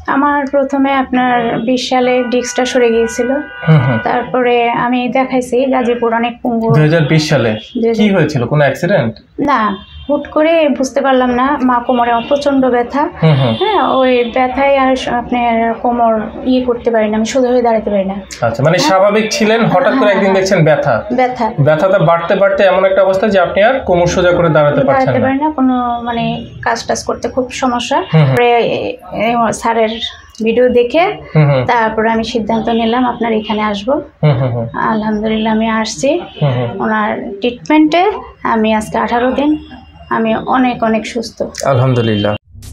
আমার প্রথমে আপনার 20 সালে ডিস্কটা সরে গিয়েছিল। তারপরে আমি দেখাইছি গাজীপুর অনেক পঙ্গু। 2020 সালে কি হয়েছিল? কোনো অ্যাক্সিডেন্ট? না, হুট করে বুঝতে পারলাম না, মা কোমরে প্রচন্ড ব্যথা। হ্যাঁ, ওই ব্যথায় আর আপনার কোমর করতে পারি না, আমি সোজা হয়ে দাঁড়াতে পারি না। আচ্ছা, মানে স্বাভাবিক ছিলেন, হঠাৎ করে একদিন দেখছেন ব্যথাটা বাড়তে বাড়তে এমন একটা অবস্থা যে আপনি আর কোমর সোজা করে দাঁড়াতে পারছেন না, কোনো মানে কাজ টাজ করতে খুব সমস্যা। স্যারের ভিডিও দেখে তারপরে আমি সিদ্ধান্ত নিলাম আপনার এখানে আসবো। আলহামদুলিল্লাহ আমি আসছি। ওনার ট্রিটমেন্টে আমি আজকে 18 দিন আমি অনেক অনেক সুস্থ, আলহামদুলিল্লাহ।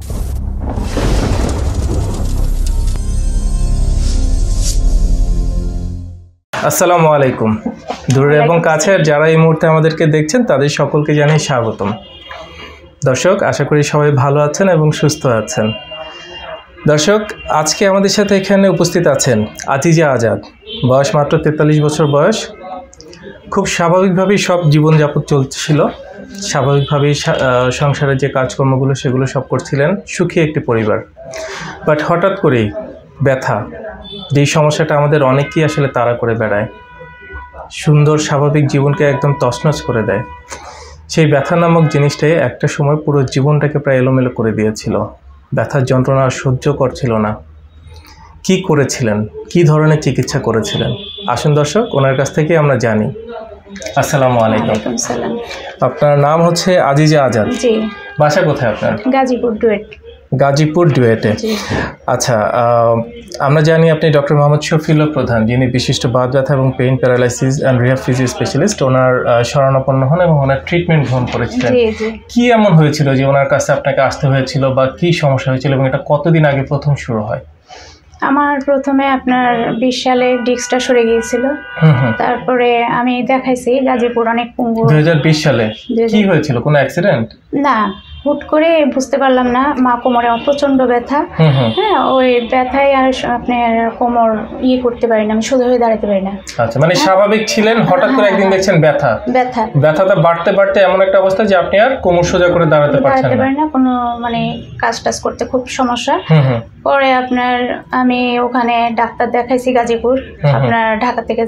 আসসালামু আলাইকুম। দূরে এবং কাছের যারা এই মুহূর্তে আমাদেরকে দেখছেন তাদের সকলকে জানাই স্বাগতম। দর্শক, আশা করি সবাই ভালো আছেন এবং সুস্থ আছেন। দর্শক, আজকে আমাদের সাথে এখানে উপস্থিত আছেন আজিজা আজাদ। বয়স মাত্র 43 বছর বয়স। খুব স্বাভাবিকভাবেই সব জীবনযাপন চলছিল, স্বাভাবিকভাবেই সংসারের যে কাজকর্মগুলো সেগুলো সব করছিলেন, সুখী একটি পরিবার। বাট হঠাৎ করেই ব্যথা, যেই সমস্যাটা আমাদের অনেকেই আসলে তাড়া করে বেড়ায়, সুন্দর স্বাভাবিক জীবনকে একদম তছনছ করে দেয়। সেই ব্যথা নামক জিনিসটাই একটা সময় পুরো জীবনটাকে প্রায় এলোমেলো করে দিয়েছিল। ব্যথার যন্ত্রণা সহ্য করছিল না। কি করেছিলেন, কি ধরনের চিকিৎসা করেছিলেন? আসুন দর্শক, ওনার কাছ থেকে আমরা জানি। আসসালামু আলাইকুম। আপনার নাম হচ্ছে আজিজা আজাদ। জি। বাসা কোথায় আপনার? গাজীপুর ডুয়েট। গাজীপুর ডুয়েটে। আচ্ছা, আমরা জানি আপনি ডক্টর মোহাম্মদ শফিউল্লাহ প্রধান, যিনি বিশিষ্ট বাত ব্যথা এবং pain paralysis and rehab physio specialist. ওনার শরণাপন্ন হন এবং ওনার ট্রিটমেন্ট গ্রহণ করেছিলেন। কি এমন হয়েছিল যে ওনার কাছে আপনাকে আসতে হয়েছিল, বা কি সমস্যা হয়েছিল এবং এটা কতদিন আগে প্রথম শুরু হয়? আমার প্রথমে আপনার 20 সালে ডিস্কটা সরে গিয়েছিল। তারপরে আমি দেখাইছি গাজীপুর অনেক পঙ্গু। 2020 সালে কি হয়েছিল? কোনো অ্যাক্সিডেন্ট? না, হুট করে বুঝতে পারলাম না, মা কোমরে প্রচন্ড ব্যথা। হ্যাঁ, ওই ব্যথায় আর আপনার কোমর করতে পারি না, আমি সোজা হয়ে দাঁড়াতে পারি না। আচ্ছা, মানে স্বাভাবিক ছিলেন, হঠাৎ করে একদিন দেখছেন ব্যথাটা বাড়তে বাড়তে এমন একটা অবস্থা যে আপনি আর কোমর সোজা করে দাঁড়াতে পারছেন না, কোনো মানে কাজ টাজ করতে খুব সমস্যা। পরে আপনার আমি ওখানে ডাক্তার দেখাইছি গাজীপুর, আপনার ঢাকা থেকে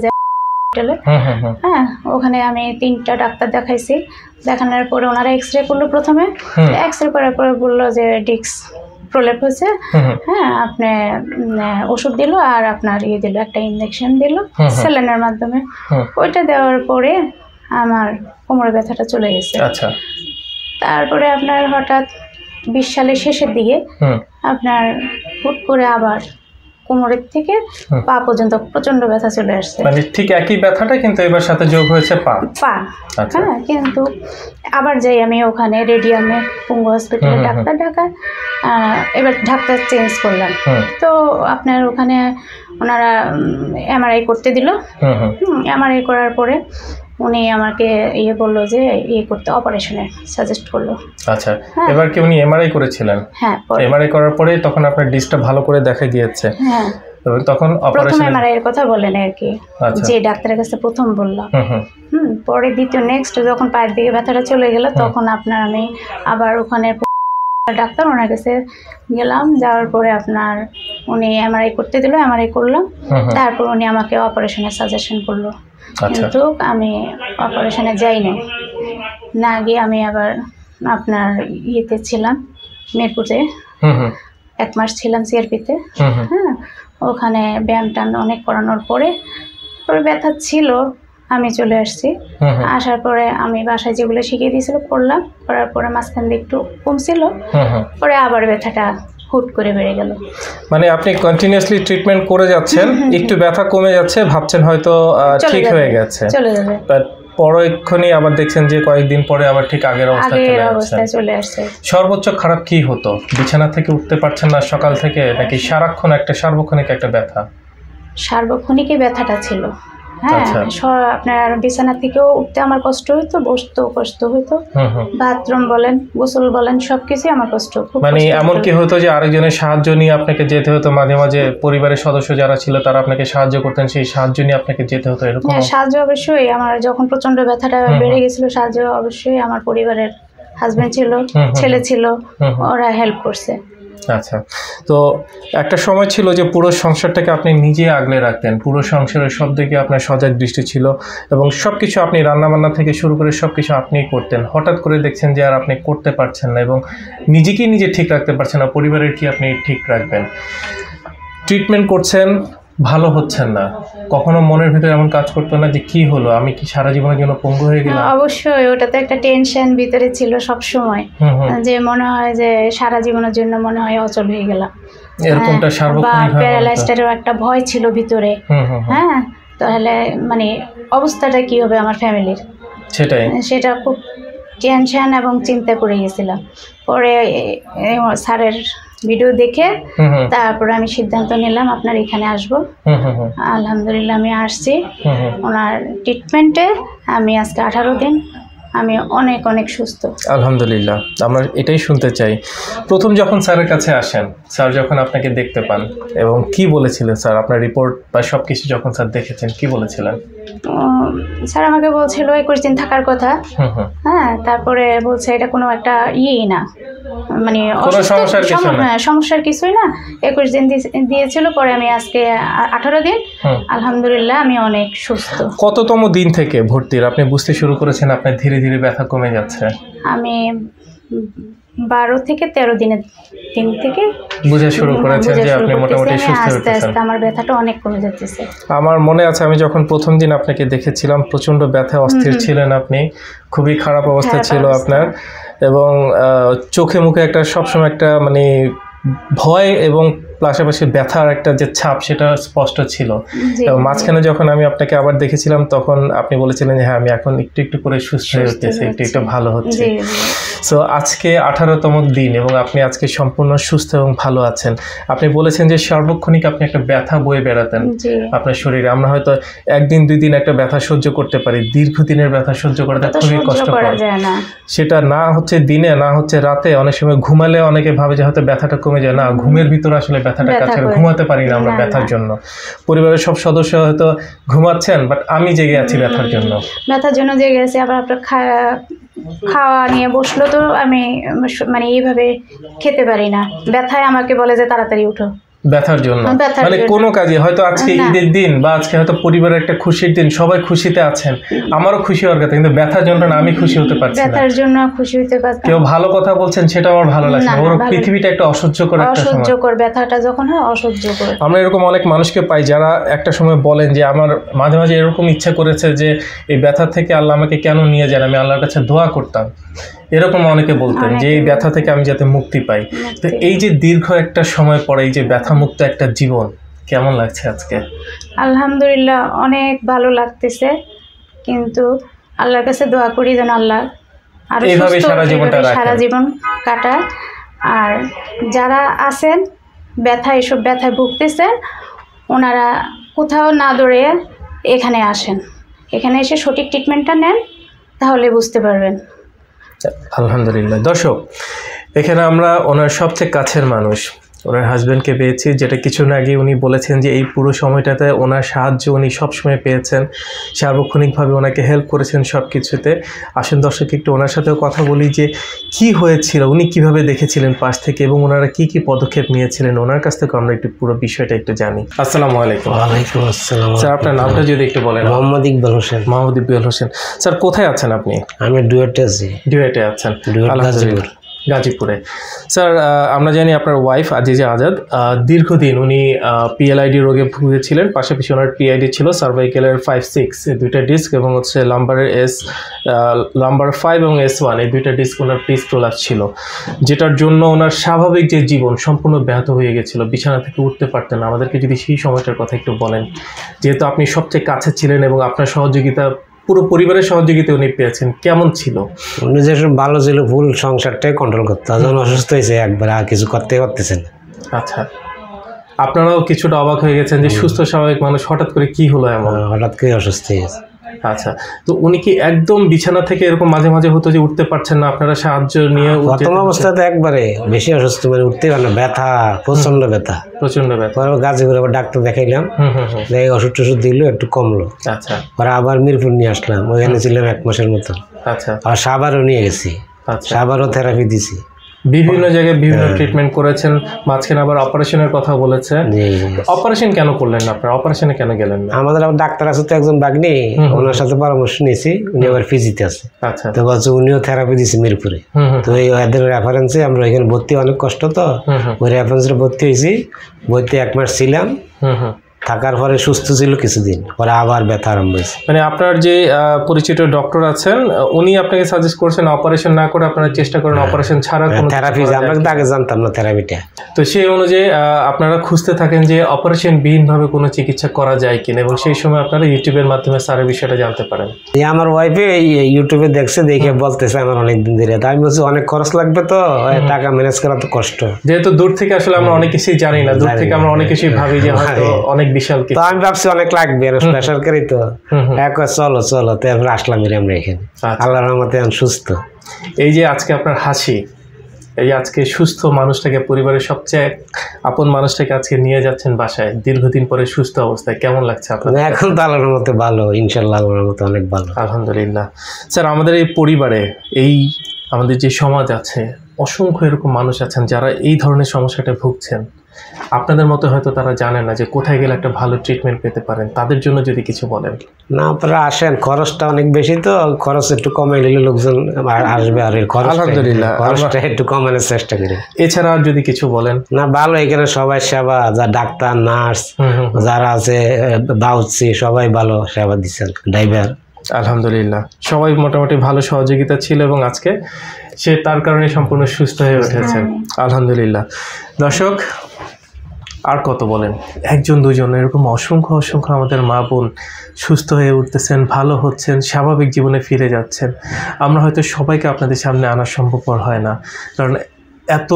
হ্যাঁ, ওখানে আমি 3টা ডাক্তার দেখাইছি। দেখানোর পরে ওনারা এক্সরে করলো। প্রথমে এক্সরে করার পরে বললো যে ডিস্ক প্রলেপ হয়েছে। হ্যাঁ, আপনি ওষুধ দিল আর আপনার দিল, একটা ইঞ্জেকশন দিল স্যালাইনের মাধ্যমে। ওইটা দেওয়ার পরে আমার কোমরের ব্যথাটা চলে গেছে। আচ্ছা। তারপরে আপনার হঠাৎ 20 সালের শেষের দিকে আপনার হুট করে আবার কোমরের থেকে পা পর্যন্ত প্রচন্ড ব্যথা চলে আসছে। মানে ঠিক একই ব্যথাটা, কিন্তু এবার সাথে যোগ হয়েছে পা। হ্যাঁ, কিন্তু আবার যাই আমি ওখানে রেডিয়ামে পঙ্গু হসপিটালে ডাক্তার ডাকা। এবার ডাক্তার চেঞ্জ করলাম। তো আপনার ওখানে ওনারা এমআরআই করতে দিল। এমআরআই করার পরে উনি আমাকে বললো যে করতে, অপারেশনের সাজেস্ট করলো। আচ্ছা, এবার কি উনি এমআরআই করেছিলেন? হ্যাঁ, এমআরআই করার পরে তখন আপনার ডিস্কটা ভালো করে দেখা গিয়েছে। হ্যাঁ, তখন প্রথম এমআরআই এর কথা বলেন আর কি, যে ডাক্তারের কাছে প্রথম বললাম। পরে দ্বিতীয় নেক্সট যখন পায়ের দিকে ব্যথাটা চলে গেল, তখন আপনার আমি আবার ওখানে ডাক্তার ওনার কাছে গেলাম। যাওয়ার পরে আপনার উনি এমআরআই করতে দিল, এমআরআই করলাম। তারপর উনি আমাকে অপারেশনের সাজেশন করলো। কিন্তু আমি অপারেশনে যাই না গিয়ে আমি আবার আপনার ছিলাম মিরপুরে। 1 মাস ছিলাম সিআরপিতে। হ্যাঁ, ওখানে ব্যায়াম টান অনেক করানোর পরে ব্যথা ছিল, আমি চলে আসছি। আসার পরে আমি বাসায় যেগুলো শিখিয়ে দিয়েছিল করলাম, করার পরে মাঝখান দিয়ে একটু কমছিল, পরে আবার ব্যথাটা হুট করে বেড়ে গেল। মানে আপনি কন্টিনিউয়াসলি ট্রিটমেন্ট করে যাচ্ছেন, একটু ব্যথা কমে যাচ্ছে, ভাবছেন হয়তো ঠিক হয়ে গেছে, চলে যাবে, পরক্ষণই আবার দেখছেন যে কয়েকদিন পরে আবার ঠিক আগের অবস্থায় চলে আসছে। সর্বোচ্চ খারাপ কি হতো? বিছানা থেকে উঠতে পারছেন না সকাল থেকে, নাকি সারাক্ষণ একটা সার্বক্ষণিক একটা ব্যথা? সার্বক্ষণিকই ব্যথাটা ছিল। হ্যাঁ, আপনার বিছানা থেকেও উঠতে আমার কষ্ট হইতো, বসতেও কষ্ট হইতো, বাথরুম বলেন, গোসল বলেন, সবকিছু আমার কষ্ট। মানে এমন কি হতো যে আরেকজনের সাহায্য নিয়ে আপনাকে যেতে হতো? মাঝে মাঝে পরিবারের সদস্য যারা ছিল তারা আপনাকে সাহায্য করতেন, সেই সাহায্য নিয়ে আপনাকে যেতে হতো এরকম? হ্যাঁ, সাহায্য অবশ্যই। আমার যখন প্রচন্ড ব্যথাটা বেড়ে গেছিল, সাহায্য অবশ্যই আমার পরিবারের হাজবেন্ড ছিল, ছেলে ছিল, ওরা হেল্প করছে। আচ্ছা, তো একটা সময় ছিল যে পুরো সংসারটাকে আপনি নিজে আগলে রাখতেন, পুরো সংসারের সব দিকে আপনার সজাগ দৃষ্টি ছিল এবং সব কিছু আপনি রান্নাবান্না থেকে শুরু করে সব কিছু আপনিই করতেন। হঠাৎ করে দেখছেন যে আর আপনি করতে পারছেন না এবং নিজেকেই নিজে ঠিক রাখতে পারছেন না, পরিবারের কি আপনি ঠিক রাখবেন। ট্রিটমেন্ট করছেন, ভালো হচ্ছেন না, কখনো মনের ভিতরে এমন কাজ করতো না যে কি হলো, আমি কি সারা জীবনের জন্য পঙ্গু হয়ে গেলাম? অবশ্যই, ওটা তো একটা টেনশন ভিতরে ছিল সব সময়, যে মনে হয় যে সারা জীবনের জন্য মনে হয় অচল হয়ে গেলাম, এরকমটা সার্বক্ষণিক বা প্যারালাইজডেরও একটা ভয় ছিল ভিতরে। হ্যাঁ, তাহলে মানে অবস্থাটা কি হবে আমার ফ্যামিলির, সেটা খুব টেনশন এবং চিন্তা করে গেছিলাম। পরে স্যারের ভিডিও দেখে তারপরে আমি সিদ্ধান্ত নিলাম আপনার এখানে আসবো। আলহামদুলিল্লাহ আমি আসছি। ওনার ট্রিটমেন্টে আমি আজকে 18 দিন আমি অনেক অনেক সুস্থ, আলহামদুলিল্লাহ। আমরা এটাই শুনতে চাই। প্রথম যখন স্যারের কাছে আসেন, স্যার যখন আপনাকে দেখতে পান এবং কি বলেছিলেন স্যার, আপনার রিপোর্ট বা সব কিছু যখন স্যার দেখেছেন কি বলেছিলেন? স্যার আমাকে বলছিল 21 দিন থাকার কথা। হ্যাঁ, তারপরে বলছে এটা কোনো একটা ইয়েই না, মানে সমস্যার কিছুই না। 21 দিন দিয়েছিল, পরে আমি আজকে 18 দিন আলহামদুলিল্লাহ আমি অনেক সুস্থ। কততম দিন থেকে ভর্তির আপনি বুঝতে শুরু করেছেন আপনার ধীরে ধীরে ব্যথা কমে যাচ্ছে? আমি 12 থেকে 13 দিন থেকে বুঝে শুরু করেছেন যে আপনি মোটামুটি সুস্থ হয়ে গেছেন। আমার ব্যথাটা অনেক কমে যাচ্ছে। আমার মনে আছে আমি যখন প্রথম দিন আপনাকে দেখেছিলাম প্রচন্ড ব্যথা, অস্থির ছিলেন আপনি, খুবই খারাপ অবস্থা ছিল আপনার এবং চোখে মুখে একটা সবসময় একটা মানে ভয় এবং পাশাপাশি ব্যথার একটা যে ছাপ সেটা স্পষ্ট ছিল। এবং মাঝখানে যখন আমি আপনাকে আবার দেখেছিলাম তখন আপনি বলেছিলেন যে হ্যাঁ আমি এখন একটু একটু করে সুস্থ হয়ে উঠতেছি, একটু একটু ভালো হচ্ছে। সো আজকে 18তম দিন এবং আপনি আজকে সম্পূর্ণ সুস্থ এবং ভালো আছেন। আপনি বলেছেন যে সার্বক্ষণিক আপনি একটা ব্যথা বয়ে বেড়াতেন আপনার শরীরে। আমরা হয়তো একদিন দুই দিন একটা ব্যথা সহ্য করতে পারি, দীর্ঘদিনের ব্যথা সহ্য করাটা খুবই কষ্টকর। সেটা না হচ্ছে দিনে, না হচ্ছে রাতে, অনেক সময় ঘুমালে অনেকে ভাবে যে হয়তো ব্যথাটা কমে যায়, না ঘুমের ভিতরে আসলে ব্যথাটা কাজ করে, ঘুমাতে পারি না আমরা ব্যথার জন্য। পরিবারের সব সদস্য হয়তো ঘুমাচ্ছেন বাট আমি জেগে আছি ব্যথার জন্য জেগে আছি। আবার আপনার খাওয়া নিয়ে বসলো তো আমি মানে এইভাবে খেতে পারি না, ব্যথায় আমাকে বলে যে তাড়াতাড়ি উঠো, ব্যথার জন্য। মানে কোনো কাজে হয়তো আজকে ঈদের দিন বা আজকে হয়তো পরিবারের একটা খুশির দিন, সবাই খুশিতে আছেন, আমারও খুশি হওয়ার কথা, কিন্তু ব্যথার জন্য আমি খুশি হতে পারছি না। ব্যথার জন্য খুশি হতে পারছি না। কেউ ভালো কথা বলছেন সেটা আমার ভালো লাগছে না, ওর পৃথিবীটা একটা অসহ্যকর একটা সময়, অসহ্যকর ব্যথাটা যখন হয় অসহ্যকর। আমরা এরকম অনেক মানুষকে পাই যারা একটা সময় বলেন যে আমার মাঝে মাঝে এরকম ইচ্ছা করেছে যে এই ব্যথা থেকে আল্লাহ আমাকে কেন নিয়ে যান, আমি আল্লাহর কাছে দোয়া করতাম। এরকম অনেকে বলতেন যে এই ব্যথা থেকে আমি যাতে মুক্তি পাই। তো এই যে দীর্ঘ একটা সময় পরে এই যে ব্যথা মুক্ত একটা জীবন, কেমন লাগছে আজকে? আলহামদুলিল্লাহ অনেক ভালো লাগতেছে, কিন্তু আল্লাহর কাছে দোয়া করি যেন আল্লাহ আর এইভাবে সারা জীবন কাটায়। আর যারা আছেন এসব ব্যথায় ভুগতেছেন, ওনারা কোথাও না দৌড়ে এখানে আসেন, এখানে এসে সঠিক ট্রিটমেন্টটা নেন, তাহলে বুঝতে পারবেন। আলহামদুলিল্লাহ। দর্শক, এখানে আমরা ওনার সবচেয়ে কাছের মানুষ, ওনার হাজব্যান্ডকে পেয়েছি, যেটা কিছুদিন আগে উনি বলেছেন যে এই পুরো সময়টাতে ওনার সাহায্য উনি সবসময় পেয়েছেন, সার্বক্ষণিকভাবে ওনাকে হেল্প করেছেন সব কিছুতে। আসুন দর্শক একটু ওনার সাথেও কথা বলি যে কি হয়েছিল, উনি কিভাবে দেখেছিলেন পাশ থেকে এবং ওনারা কি কি পদক্ষেপ নিয়েছিলেন, ওনার কাছ থেকে আমরা একটু পুরো বিষয়টা একটু জানি। আসসালামু আলাইকুম। ওয়ালাইকুম আসসালাম। স্যার আপনার নামটা যদি একটু বলেন। মোহাম্মদ ইকবাল হোসেন। মোহাম্মদ ইকবাল হোসেন। স্যার কোথায় আছেন আপনি? আমি ডুয়েটে আছি। ডুয়েটে আছেন? গাজীপুরে। স্যার আমরা জানি আপনার ওয়াইফ আজিজা আজাদ দীর্ঘদিন উনি পিএলআইডি রোগে ভুগেছিলেন, পাশাপাশি ওনার পিআইডি ছিল সার্ভাইকেলের 5-6 এই দুইটা ডিস্ক এবং হচ্ছে লাম্বার 5 এবং S1 এই দুইটা ডিস্ক ওনার প্রিস্টোলাস ছিল, যেটার জন্য ওনার স্বাভাবিক যে জীবন সম্পূর্ণ ব্যাহত হয়ে গেছিল, বিছানা থেকে উঠতে পারতেন না। আমাদেরকে যদি সেই সময়টার কথা একটু বলেন, যেহেতু আপনি সবচেয়ে কাছে ছিলেন এবং আপনার সহযোগিতা পুরো পরিবারের সহযোগিতা উনি পেয়েছেন, কেমন ছিল? উনি যে ভালো ছিল, ফুল সংসারটাই কন্ট্রোল করতে, যখন অসুস্থ হয়েছে একবার আর কিছু করতে পারতেছেন। আচ্ছা, আপনারাও কিছুটা অবাক হয়ে গেছেন যে সুস্থ স্বাভাবিক মানুষ হঠাৎ করে কি হলো এমন? হঠাৎ করে অসুস্থ হয়ে গেছে। আচ্ছা, তো উনি কি একদম বিছানা থেকে এরকম মাঝে মাঝে হতো যে উঠতে পারছেন না, আপনারা সাহায্য নিয়ে? প্রথম অবস্থাতে একবারে বেশি অসুস্থ, মানে উঠতে পারে না, ব্যথা, প্রচন্ড ব্যথা। গাজীপুরে আবার ডাক্তার দেখাইলাম, ওষুধ টষুধ দিল, একটু কমলো। আচ্ছা, পরে আবার মিরপুর নিয়ে আসলাম, ওইখানে ছিলাম 1 মাসের মতো। আচ্ছা, আর সাভারও নিয়ে গেছি, সাভারও থেরাপি দিছি। বিভিন্ন জায়গায় বিভিন্ন ট্রিটমেন্ট করেছেন, মাঝখানে আবার অপারেশনের কথা বলেছে। অপারেশন কেন করলেন না আপনারা? অপারেশনে কেন গেলেন না? আমাদের আবার ডাক্তার আছে তো একজন বাগনি, ওনার সাথে পরামর্শ নিয়েছি, উনি আবার পিজিতে আছে। আচ্ছা, তো বলছে উনিও থেরাপি দিয়েছে মিরপুরে। তো এই ওদের রেফারেন্সে আমরা এখানে ভর্তি, অনেক কষ্ট তো ওই রেফারেন্সে ভর্তি হয়েছি। ভর্তি 1 মাস ছিলাম, থাকার পরে সুস্থ ছিল কিছুদিন, পরে আবার ব্যথা আরম্ভ হয়েছে। মানে আপনার যে পরিচিত ডক্টর আছেন উনি আপনাকে সাজেস্ট করছেন অপারেশন না করে আপনারা চেষ্টা করেন অপারেশন ছাড়া কোনো থেরাপি। আমরা কিন্তু আগে জানতাম না থেরাপিটা। তো সেই অনুযায়ী আপনারা খুঁজতে থাকেন যে অপারেশন বিহীনভাবে কোনো চিকিৎসা করা যায় কিনা, এবং সেই সময় আপনারা ইউটিউবের মাধ্যমে স্যারের বিষয়টা জানতে পারেন। আমার ওয়াইফে ইউটিউবে দেখছে, দেখে বলতেছে আমার অনেক দিন ধরে। আমি বলছি অনেক খরচ লাগবে তো, টাকা ম্যানেজ করা তো কষ্ট। যেহেতু দূর থেকে আসলে আমরা অনেক কিছুই জানি না, দূর থেকে আমরা অনেক কিছুই ভাবি যে হয়তো অনেক বিশাল কিছু। তো আমি ভাবছি অনেক লাগবে, সরকারি তো চলো চলো, তারপরে আসলাম আমরা এখানে। আল্লাহর রহমতে আমি সুস্থ। এই যে আজকে আপনার হাসি, এই আজকে সুস্থ মানুষটাকে, পরিবারের সবচেয়ে আপন মানুষটাকে আজকে নিয়ে যাচ্ছেন বাসায় দীর্ঘদিন পরে সুস্থ অবস্থায়, কেমন লাগছে আপনার? এখন তো আল্লাহর মতে ভালো, ইনশাল্লাহ আল্লাহর মতে অনেক ভালো, আলহামদুলিল্লাহ। স্যার, আমাদের এই পরিবারে, এই আমাদের যে সমাজ আছে, অসংখ্য এরকম মানুষ আছেন যারা এই ধরনের সমস্যাটা ভুগছেন। আপনাদের মতো হয়তো তারা জানে না যে কোথায় গেলে একটা ভালো ট্রিটমেন্ট পেতে পারেন। তাদের জন্য যদি কিছু বলেন। না, আপনারা আসেন, খরচটা অনেক বেশি তো, খরচ একটু কমে নিলে লোকজন আসবে। আর আলহামদুলিল্লাহ খরচটা একটু কমানোর চেষ্টা করি। এছাড়া আর যদি কিছু বলেন? না, ভালো, এখানে সবাই সেবা, যা ডাক্তার নার্স যারা আছে বাউচি সবাই ভালো সেবা দিচ্ছেন, ড্রাইভার। আলহামদুলিল্লাহ, সবাই মোটামুটি ভালো সহযোগিতা ছিল এবং আজকে সে তার কারণে সম্পূর্ণ সুস্থ হয়ে উঠেছে। আলহামদুলিল্লাহ। দর্শক, আর কত বলেন, একজন দুজন এরকম অসংখ্য অসংখ্য আমাদের মা বোন সুস্থ হয়ে উঠতেছেন, ভালো হচ্ছেন, স্বাভাবিক জীবনে ফিরে যাচ্ছেন। আমরা হয়তো সবাইকে আপনাদের সামনে আনা সম্ভবপর হয় না, কারণ এত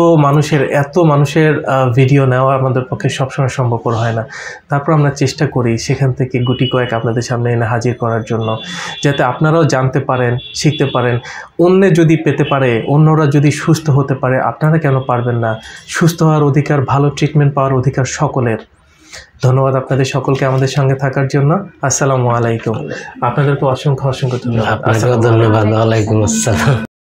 মানুষের ভিডিও নেওয়া আমাদের পক্ষে সবসময় সম্ভবপর হয় না। তারপর আমরা চেষ্টা করি সেখান থেকে গুটি কয়েক আপনাদের সামনে এনে হাজির করার জন্য, যাতে আপনারাও জানতে পারেন, শিখতে পারেন। অন্য যদি পেতে পারে, অন্যরা যদি সুস্থ হতে পারে, আপনারা কেন পারবেন না? সুস্থ হওয়ার অধিকার, ভালো ট্রিটমেন্ট পাওয়ার অধিকার সকলের। ধন্যবাদ আপনাদের সকলকে আমাদের সঙ্গে থাকার জন্য। আসসালামু আলাইকুম। আপনাদেরকে অসংখ্য অসংখ্য ধন্যবাদ। ধন্যবাদ। ওয়ালাইকুম আসসালাম।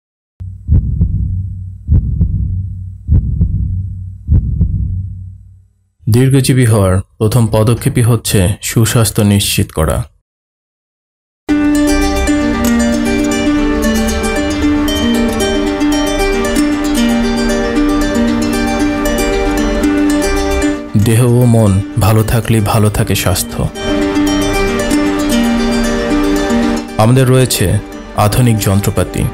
দীর্ঘজীবী হওয়ার প্রথম পদক্ষেপই হচ্ছে সুস্বাস্থ্য নিশ্চিত করা। দেহ ও মন ভালো থাকলেই ভালো থাকে স্বাস্থ্য। আমাদের রয়েছে আধুনিক যন্ত্রপাতি,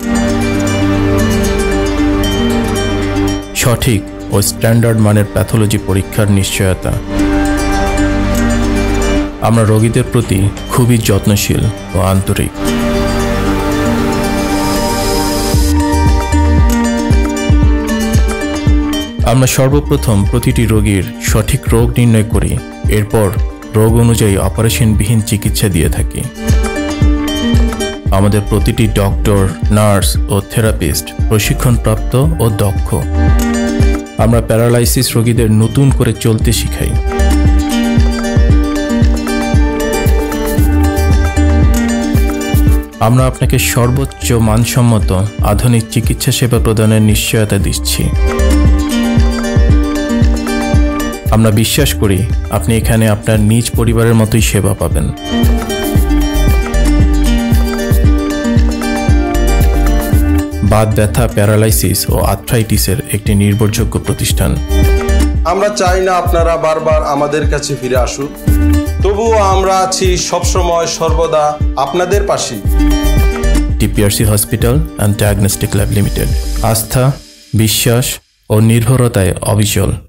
সঠিক ও স্ট্যান্ডার্ড মানের প্যাথোলজি পরীক্ষার নিশ্চয়তা। আমরা রোগীদের প্রতি খুবই যত্নশীল ও আন্তরিক। আমরা সর্বপ্রথম প্রতিটি রোগীর সঠিক রোগ নির্ণয় করি, এরপর রোগ অনুযায়ী অপারেশনবিহীন চিকিৎসা দিয়ে থাকি। আমাদের প্রতিটি ডক্টর, নার্স ও থেরাপিস্ট প্রশিক্ষণপ্রাপ্ত ও দক্ষ। আমরা প্যারালাইসিস রোগীদের নতুন করে চলতে শিখাই। আমরা আপনাকে সর্বোচ্চ মানসম্মত আধুনিক চিকিৎসা সেবা প্রদানের নিশ্চয়তা দিচ্ছি। আমরা বিশ্বাস করি আপনি এখানে আপনার নিজ পরিবারের মতোই সেবা পাবেন। বাত ব্যথা, প্যারালাইসিস ও আর্থ্রাইটিসের একটি নির্ভরযোগ্য প্রতিষ্ঠান। আমরা চাই না আপনারা বারবার আমাদের কাছে ফিরে আসুন, তবুও আমরা আছি সবসময় সর্বদা আপনাদের পাশে। TPRC hospital and diagnostic lab limited, আস্থা, বিশ্বাস ও নির্ভরতায় অবিচল।